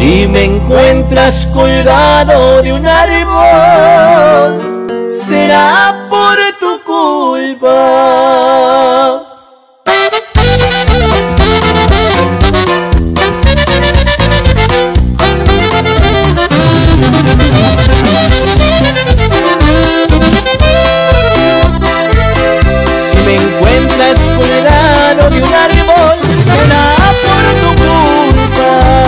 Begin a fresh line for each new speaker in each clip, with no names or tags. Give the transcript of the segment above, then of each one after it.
Si me encuentras colgado de un árbol, será por tu culpa. Si me encuentras colgado de un árbol, será por tu culpa.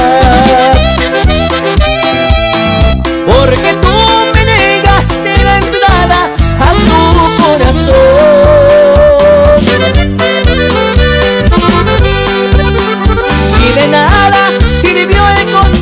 Porque tú me negaste la entrada a tu corazón. Si de nada sirvió encontrar